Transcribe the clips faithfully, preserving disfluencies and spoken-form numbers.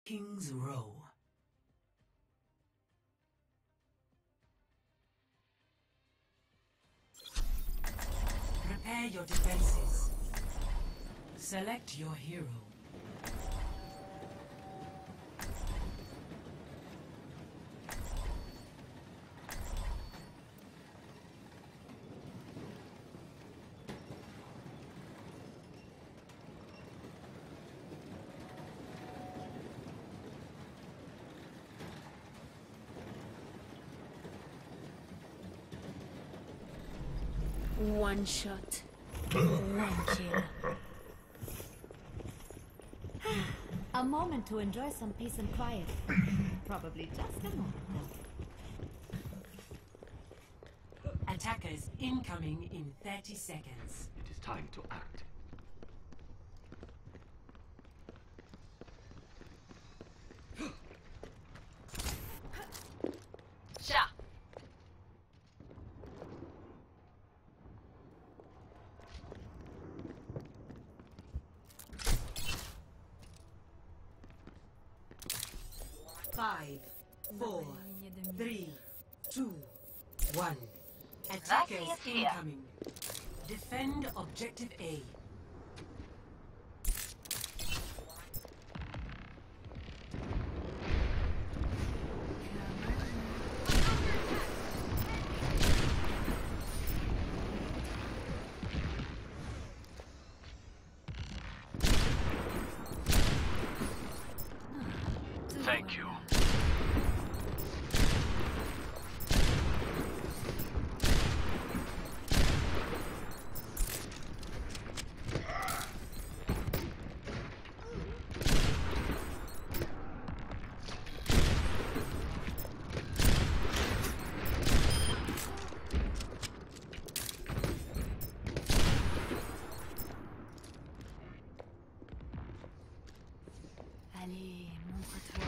King's Row. Prepare your defenses. Select your hero. One shot. One kill. A moment to enjoy some peace and quiet. Probably just a moment, though. Attackers incoming in thirty seconds. It is time to act. Sha. Five, four, three, two, one. Attackers incoming. Defend objective A. Thank you. Allez, montre-toi.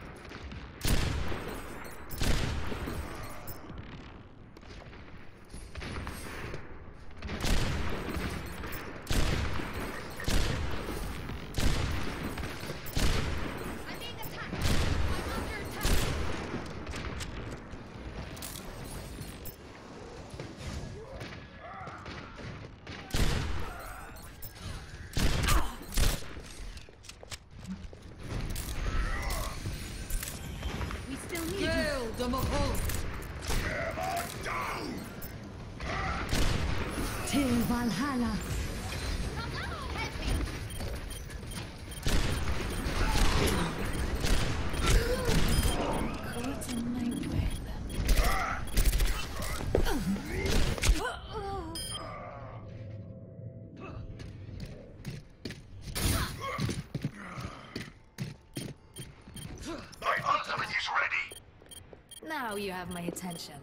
Till Valhalla. Caught in my web. My ultimate is ready. Now you have my attention.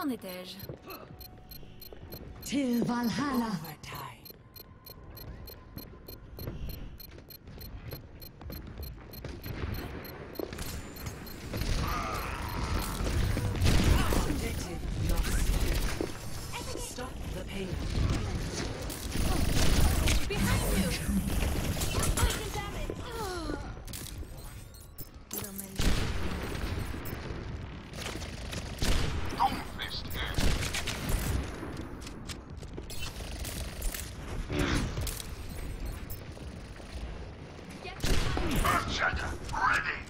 Qu'en étais-je? Till Valhalla. Overtime. Objective lost. Stop the pain. Behind you! Taking damage! Little man. Doomfist here. Get behind me! Earthshatter, ready.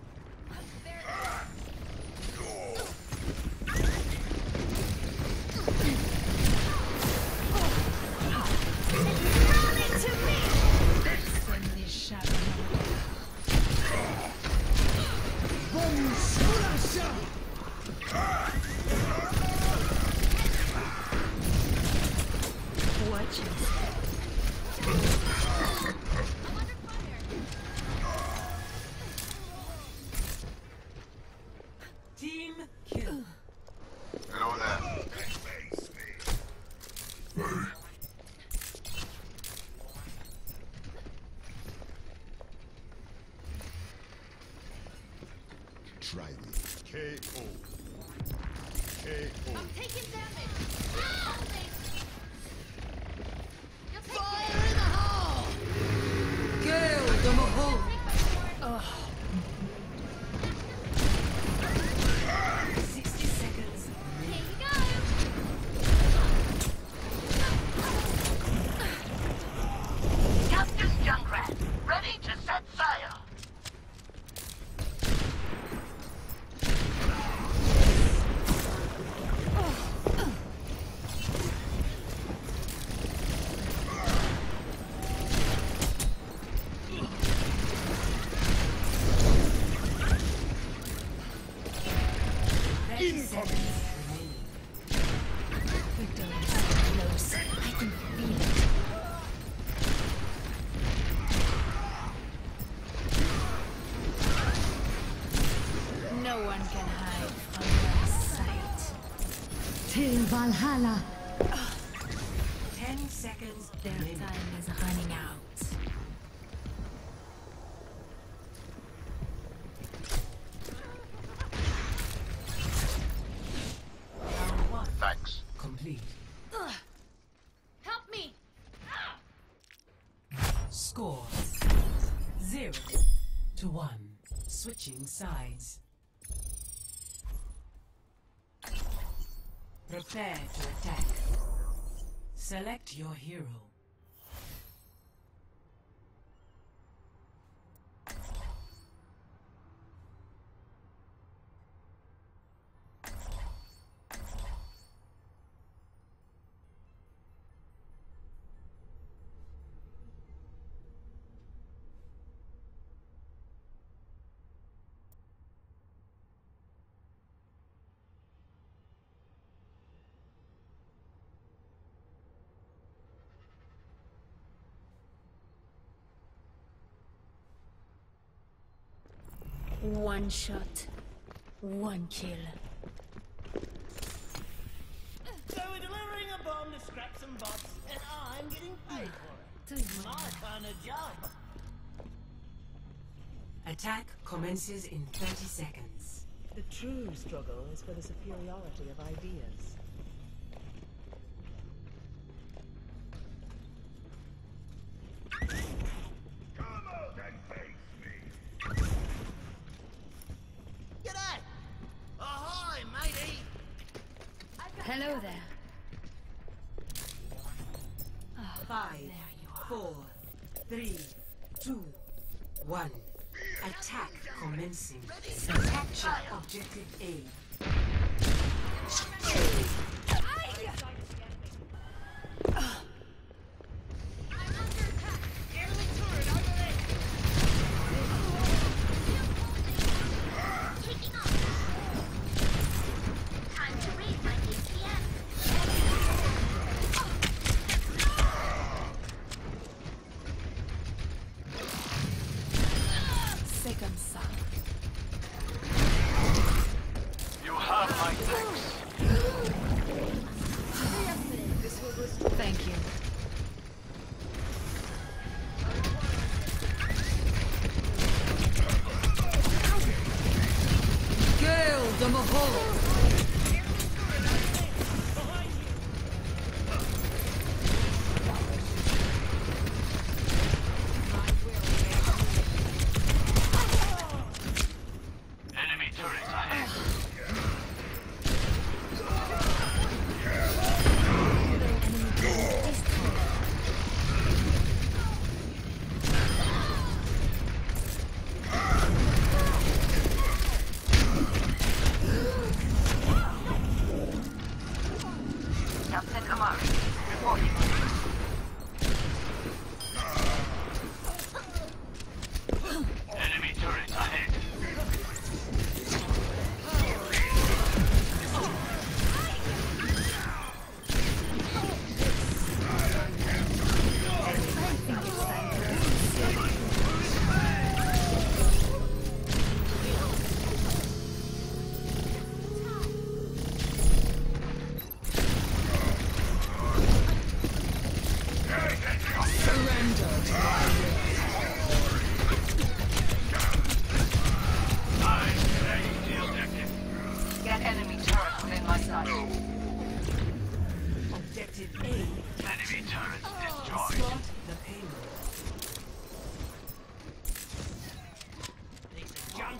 Run into me! Send this shadow. Watch it. Team kill. Hello there. Try me. K O. K O. I'm taking damage! Helping! You'll take Fire in the hole! Kill the Mahal. Sixty seconds. Here you go! Captain Junkrat, ready to set fire. Thirty seconds remaining. Victory is so close. I can feel it. No one can hide from my sight. Till Valhalla. Ten seconds Their remaining. time is running out. Round one Thanks. complete. Help me! Score zero to one. Switching sides. Prepare to attack. Select your hero. One shot, one kill. So we're delivering a bomb to scrap some bots, and I'm getting paid for it. Do you My kind of job. Attack commences in thirty seconds. The true struggle is for the superiority of ideas. Come out and face me. G'day! Ahoy, matey! Hello there. Five, four, three, two, one. Attack commencing. Capture objective A. Time to raise my D P S. Second son. You them a hole. Enemy turret ahead. Captain Amari, reporting. Enemy turret ahead. Get enemy turret within my sight. Objective A. Enemy turret destroyed. Slot the payload. Piece of junk.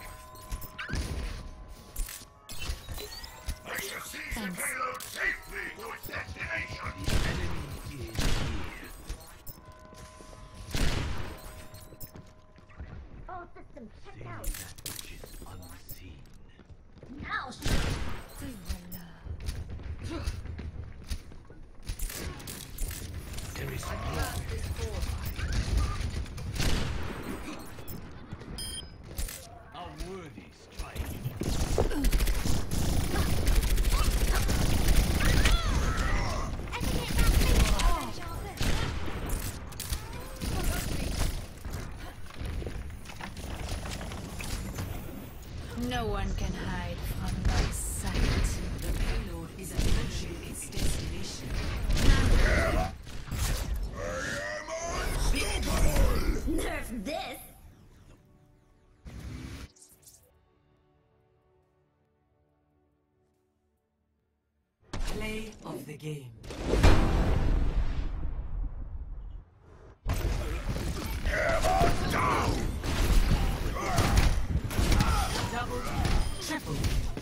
I shall seize the payload safely to its destination. All systems checked out. Which is unseen. Now, There is a worthy strike. No one can hide from my sight. The payload is approaching its destination. nerf this. Play of the game. Double, triple.